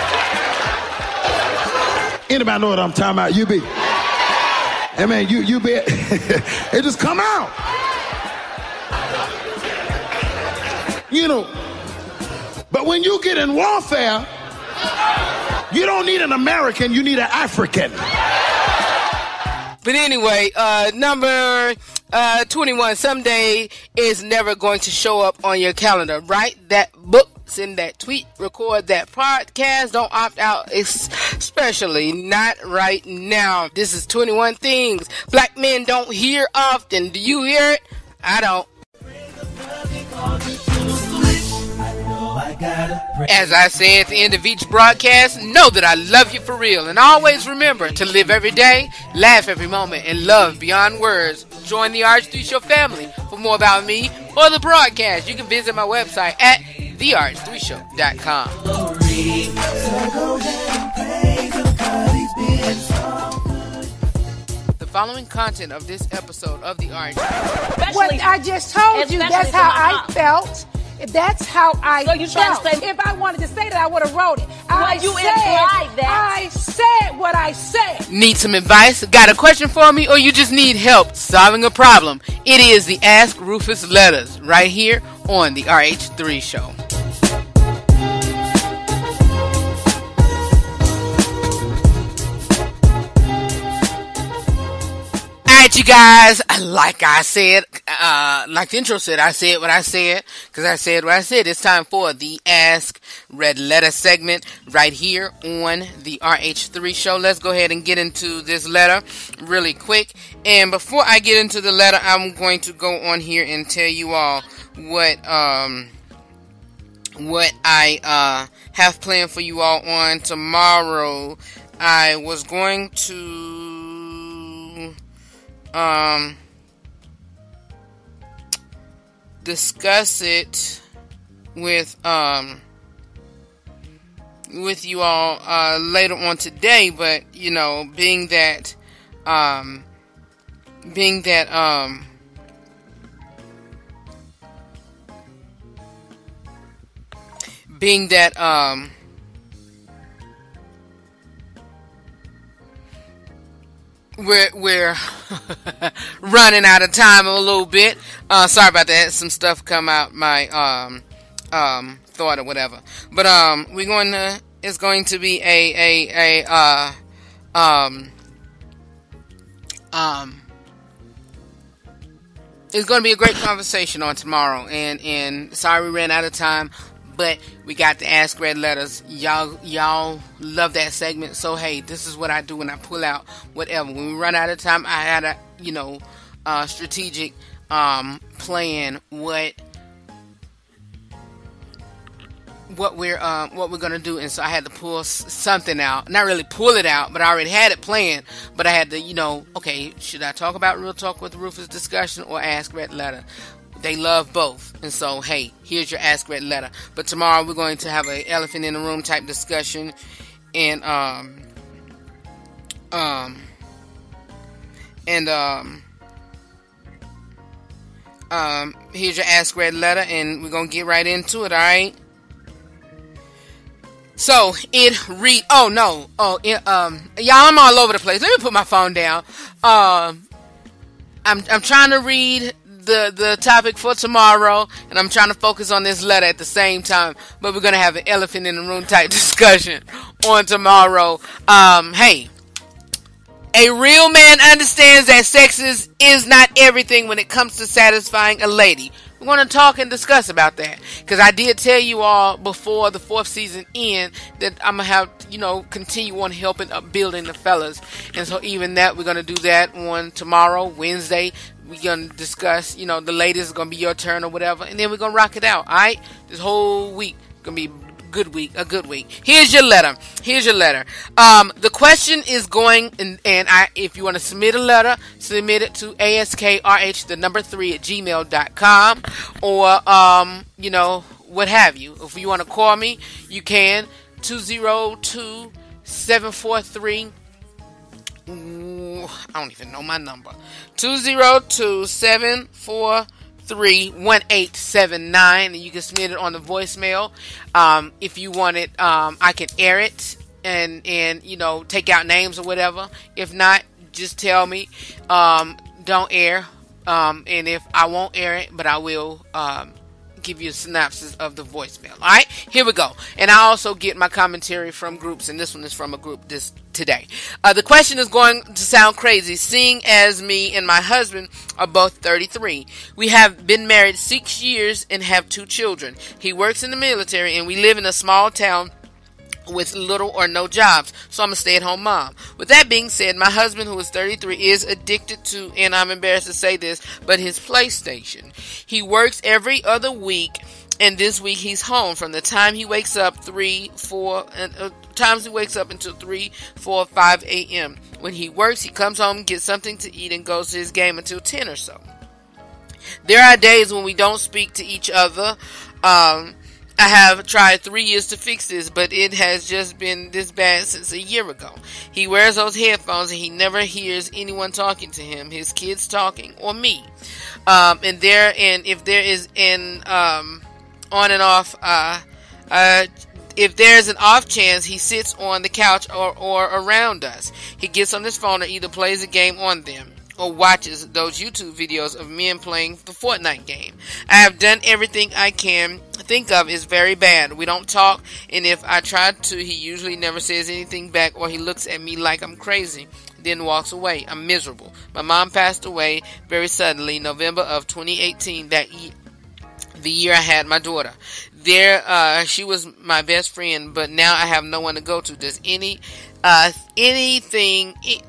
Anybody know what I'm talking about? You be. Hey man, you you be. It just come out. You know, But when you get in warfare, you don't need an American, you need an African. But anyway, uh, number uh, twenty-one, someday is never going to show up on your calendar. Write that book, send that tweet, record that podcast. Don't opt out, especially not right now. This is twenty-one things black men don't hear often. Do you hear it? I don't. As I say at the end of each broadcast, know that I love you for real. And always remember to live every day, laugh every moment, and love beyond words. Join the R H three Show family. For more about me or the broadcast, you can visit my website at the R H three show dot com. The following content of this episode of the R H three. What I just told you, that's how I felt. That's how I so you felt. Say, if I wanted to say that, I would have wrote it. Well, I you said, implied that. I said what I said. Need some advice? Got a question for me? Or you just need help solving a problem? It is the Ask Rufus Letters right here on the R H three Show. Alright, you guys, like I said, uh, like the intro said, I said what I said, because I said what I said. It's time for the Ask Red Letter segment right here on the R H three Show. Let's go ahead and get into this letter really quick. And before I get into the letter, I'm going to go on here and tell you all what, um, what I, uh, have planned for you all on tomorrow. I was going to... Um, discuss it with um with you all uh, later on today, but you know, being that um being that um being that um We're we're running out of time a little bit. Uh, sorry about that. Some stuff come out my um um thought or whatever. But um we're going to it's going to be a a a uh um um it's going to be a great conversation on tomorrow. And and sorry we ran out of time. But we got the Ask Red Letters. Y'all, y'all love that segment. So, hey, this is what I do when I pull out whatever. When we run out of time, I had a, you know, uh, strategic um, plan what what we're um, what we're gonna do, and so I had to pull s- something out. Not really pull it out, but I already had it planned. But I had to, you know, okay, should I talk about Real Talk with Rufus discussion or Ask Red Letter? They love both. And so, hey, here's your Ask Red Letter. But tomorrow we're going to have an elephant in the room type discussion. And, um, um, and, um, um, here's your Ask Red Letter. And we're going to get right into it, alright? So, it read, oh no, oh, it, um, y'all, I'm all over the place. Let me put my phone down. Um, I'm, I'm trying to read the the topic for tomorrow, and I'm trying to focus on this letter at the same time, but we're gonna have an elephant in the room type discussion on tomorrow. Um hey, a real man understands that sex is, is not everything when it comes to satisfying a lady. We're going to talk and discuss about that, because I did tell you all before the fourth season end that I'm going to have, you know, continue on helping up building the fellas. And so even that, we're going to do that on tomorrow, Wednesday. We're going to discuss, you know, the ladies is going to be your turn or whatever. And then we're going to rock it out, all right? This whole week going to be good week, a good week. Here's your letter. Here's your letter. Um, the question is going, and, and I, if you want to submit a letter, submit it to askrh, the number three at gmail dot com, or, um, you know, what have you. If you want to call me, you can, two zero two, seven four three, I don't even know my number, two zero two, seven four three, one eight seven nine, and you can submit it on the voicemail. Um, if you want it, um, I can air it and, and, you know, take out names or whatever. If not, just tell me, um, don't air. Um, and if I won't air it, but I will, um, give you a synopsis of the voicemail. All right, here we go. And I also get my commentary from groups, and this one is from a group this today. Uh, the question is going to sound crazy, seeing as me and my husband are both thirty-three. We have been married six years and have two children. He works in the military, and we live in a small town with little or no jobs, so I'm a stay-at-home mom. With that being said, my husband, who is thirty-three, is addicted to, and I'm embarrassed to say this, but his PlayStation. He works every other week, and this week he's home from the time he wakes up three, four, and uh, times he wakes up until three, four, five a.m. When he works, he comes home, gets something to eat, and goes to his game until ten or so. There are days when we don't speak to each other. Um, I have tried three years to fix this, but it has just been this bad since a year ago. He wears those headphones and he never hears anyone talking to him, his kids talking, or me. Um, and there, and if there is an um, on and off, uh, uh, if there's an off chance, he sits on the couch or, or around us. He gets on his phone or either plays a game on them, or watches those YouTube videos of men playing the Fortnite game. I have done everything I can think of. Is very bad. We don't talk, and if I try to, he usually never says anything back, or he looks at me like I'm crazy, then walks away. I'm miserable. My mom passed away very suddenly, November of twenty eighteen, that ye- the year I had my daughter. There, uh, she was my best friend, but now I have no one to go to. Does any, uh, anything... It,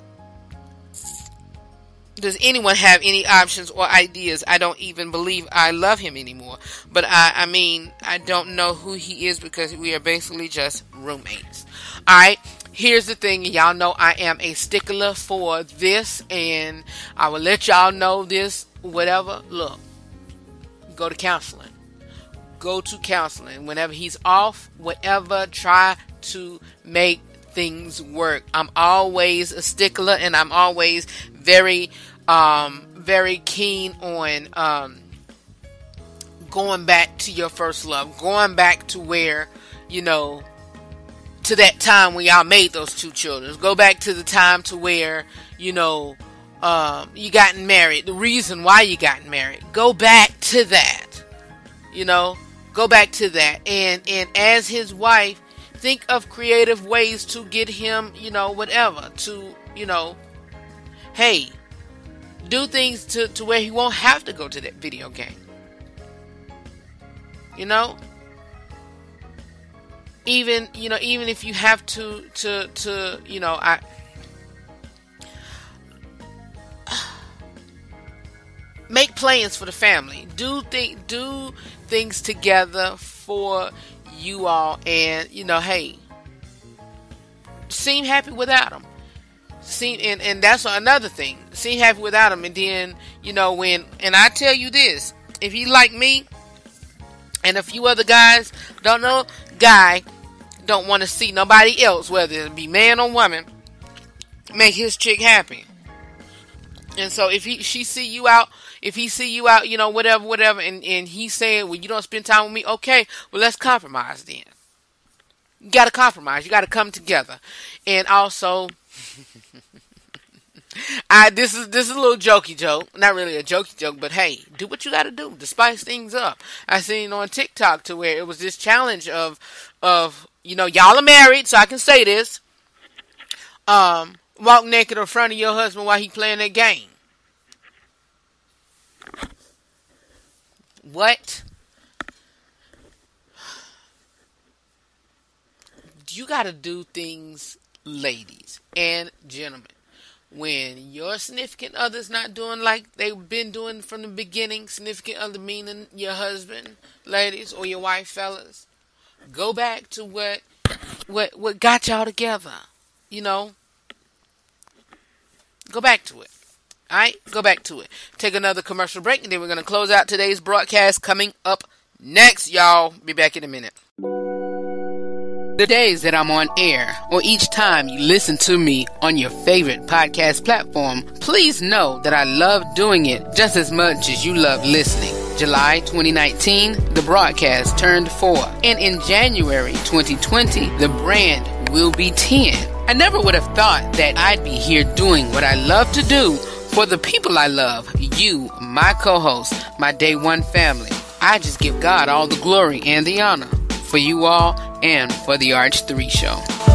Does anyone have any options or ideas? I don't even believe I love him anymore. But I, I mean, I don't know who he is because we are basically just roommates. Alright, here's the thing. Y'all know I am a stickler for this, and I will let y'all know this, whatever. Look, go to counseling. Go to counseling. Whenever he's off, whatever, try to make things work. I'm always a stickler, and I'm always very... Um, very keen on um, going back to your first love, going back to where, you know, to that time when y'all made those two children. Go back to the time to where, you know, um, you got married, the reason why you got married. Go back to that, you know, go back to that. And, and as his wife, think of creative ways to get him, you know, whatever, to, you know, hey, do things to, to where he won't have to go to that video game. You know? Even, you know, even if you have to, to, to, you know, I... Make plans for the family. Do, th- do things together for you all. And, you know, hey, seem happy without him. See, and, and that's another thing. Seem happy without him. And then, you know, when, and I tell you this, if he like me and a few other guys, don't know, guy don't want to see nobody else, whether it be man or woman, make his chick happy. And so if he, she see you out, if he see you out, you know, whatever, whatever, and, and he's saying, well, you don't spend time with me, okay, well, let's compromise then. You got to compromise. You got to come together. And also, I this is this is a little jokey joke, not really a jokey joke, but hey, do what you got to do to spice things up. I seen on TikTok to where it was this challenge of of you know, y'all are married, so I can say this. Um, walk naked in front of your husband while he playing that game. What? You got to do things, ladies and gentlemen. When your significant other's not doing like they've been doing from the beginning, significant other meaning your husband, ladies, or your wife, fellas, go back to what what what got y'all together. You know, go back to it. All right, go back to it. Take another commercial break, and then we're gonna close out today's broadcast. Coming up next, y'all. Be back in a minute. The days that I'm on air, or each time you listen to me on your favorite podcast platform, please know that I love doing it just as much as you love listening. July twenty nineteen, the broadcast turned four, and in January twenty twenty, the brand will be ten. I never would have thought that I'd be here doing what I love to do for the people I love, you, my co-host, my day one family. I just give God all the glory and the honor for you all and for the R H three Show.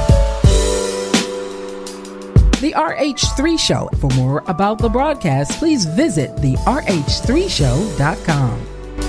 The R H three Show. For more about the broadcast, please visit the R H three show dot com.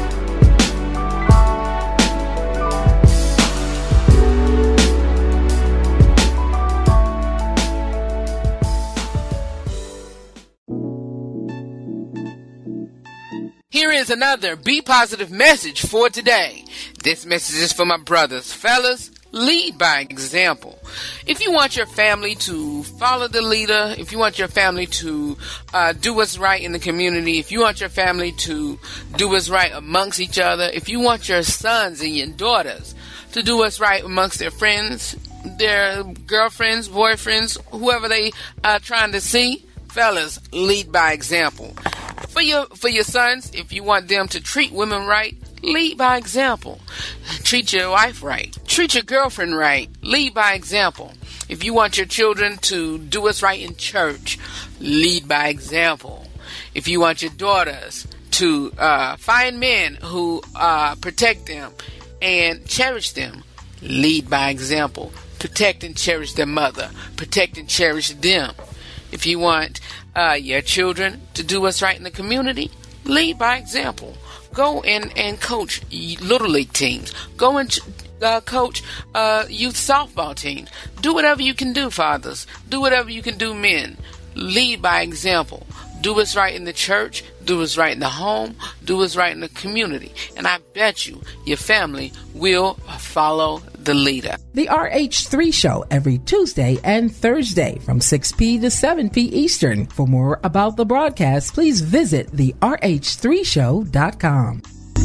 Here is another Be Positive message for today. This message is for my brothers. Fellas, lead by example. If you want your family to follow the leader, if you want your family to uh, do what's right in the community, if you want your family to do what's right amongst each other, if you want your sons and your daughters to do what's right amongst their friends, their girlfriends, boyfriends, whoever they are trying to see, fellas, lead by example. For your for your sons, if you want them to treat women right, lead by example. Treat your wife right. Treat your girlfriend right. Lead by example. If you want your children to do what's right in church, lead by example. If you want your daughters to uh, find men who uh, protect them and cherish them, lead by example. Protect and cherish their mother. Protect and cherish them. If you want uh, your children to do what's right in the community, lead by example. Go and, and coach little league teams. Go and uh, coach uh, youth softball teams. Do whatever you can do, fathers. Do whatever you can do, men. Lead by example. Do what's right in the church. Do what's right in the home. Do what's right in the community. And I bet you your family will follow the leader. The R H three Show every Tuesday and Thursday from six p.m. to seven p.m. Eastern. For more about the broadcast, please visit the R H three show dot com.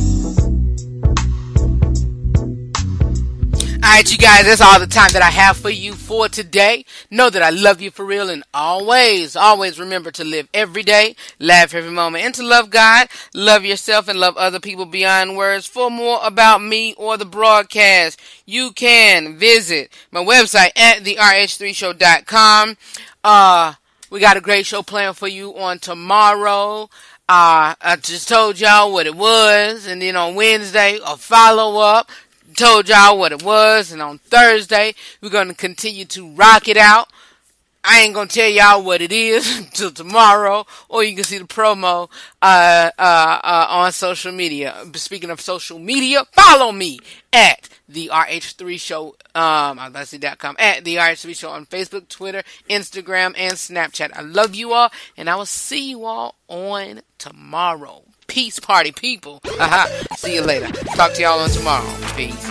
Alright, you guys, that's all the time that I have for you for today. Know that I love you for real, and always, always remember to live every day, laugh every moment, and to love God, love yourself, and love other people beyond words. For more about me or the broadcast, you can visit my website at the R H three show dot com. Uh, we got a great show planned for you on tomorrow. Uh, I just told y'all what it was, and then on Wednesday, a follow-up. Told y'all what it was, and on Thursday we're going to continue to rock it out. I ain't going to tell y'all what it is until tomorrow, or you can see the promo uh, uh, uh, on social media. Speaking of social media, follow me at the R H three Show, um, I was about to say dot com, at the R H three Show on Facebook, Twitter, Instagram, and Snapchat. I love you all, and I will see you all on tomorrow. Peace, party people. Aha. See you later. Talk to y'all on tomorrow. Peace.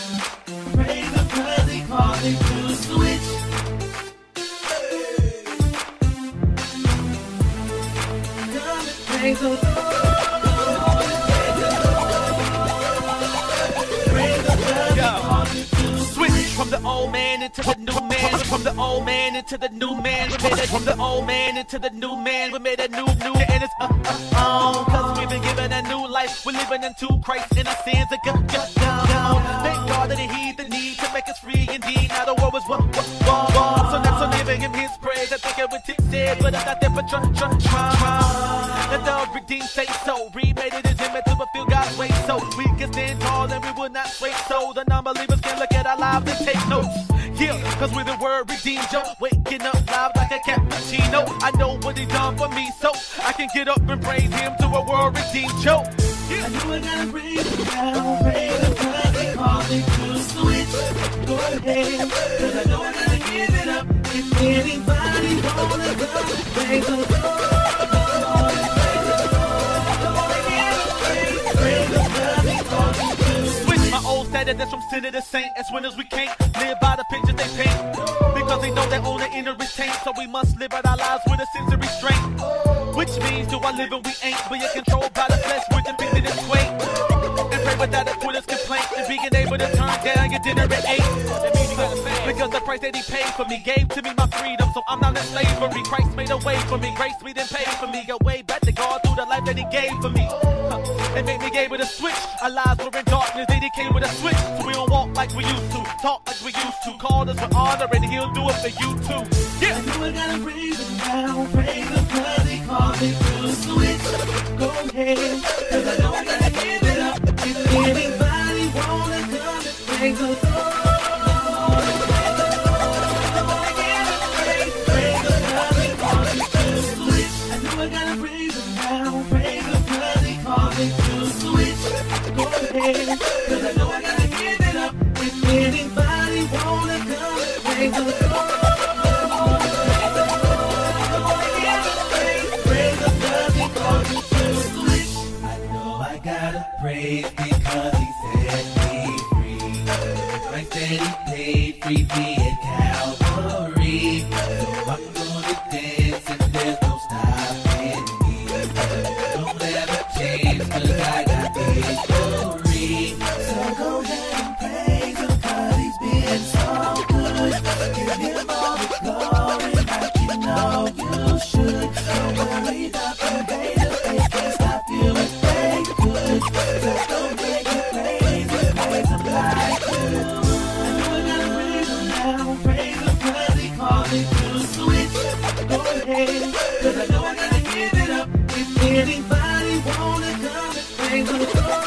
From the old man into the new man, from the old man into the new man, we made it. From the old man into the new man, we made a new, new, and it's uh, uh, uh, cause we've been given a new life. We're living into Christ, and our sins are gone, gone, gone. Thank God that He the need to make us free indeed. Now the world was one, one, one, one. So that's so giving Him His praise. I think it would take said, but I'm not there for try, try, try. Let the redeemed say so. Remade it as image to fulfill God's way, so we can stand tall and we will not sway. So the non-believers can look at our lives and take notes. Yeah, cause we're the word redeemed, yo. Waking up live like a cappuccino. I know what He done for me, so I can get up and praise Him to a world redeemed, yo. Yeah. I know I gotta praise Him now, praise Him cause He called me to switch. Go ahead, cause I know I gotta give it up. If anybody wanna go, praise the Lord, the Lord, praise the Lord. Praise Him cause He called me to switch. My old status that's from sin to the saint. As winners we can't live by the pictures they paint, because they know they own the inner restraint. So we must live out our lives with a sense of restraint. Which means do I live and we ain't, but you're controlled by the flesh with the picture that's quaint. And pray without a quitter's complaint, and being able to turn down your dinner at eight. Because the price that He paid for me gave to me my freedom, so I'm not in slavery. Christ made a way for me, grace me then paid for me. A way back to God through the life that He gave for me. And made me able to switch. Our lives were in darkness, then He came with a switch. So we don't walk like we used to, talk like we used to. Called us with honor and He'll do it for you too. Yeah. I know I gotta praise Him now, praise Him cause He called me to switch. Go ahead, cause I know I gotta give it up. gotta praise him now, praise him cause he called me to switch. Go ahead, cause I know I gotta give it up. If anybody wanna come and praise the Lord, praise him cause he called me to switch. I know I gotta praise because he set me free. Christ said he paid free me at Calvary. So I'm gonna dance and there's no stopping me. Don't ever change cause I got victory. So go ahead and praise him cause he's been so good. Give him all the glory like you know you should. Don't worry about the haters, they can't stop you and they could. So go make it praise him, praise him like you. I know I gotta praise him now, praise him cause he called me to switch. Go ahead, cause I know I gotta give it up. If anybody wanna come and praise the Lord,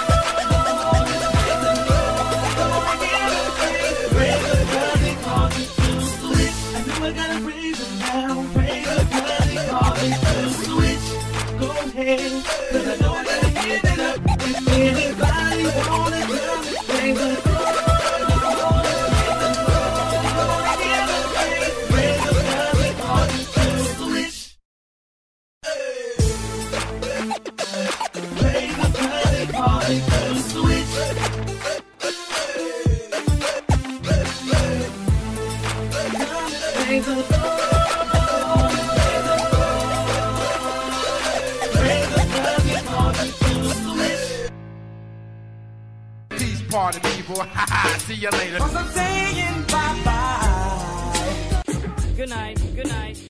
praise him cause he called me to switch. I know I gotta praise him now, praise him cause he called me to switch. Go ahead, cause I know I gotta give it up. If anybody wanna come and praise the Lord, Peace party people. See you later. I'm saying bye bye. Good night. Good night.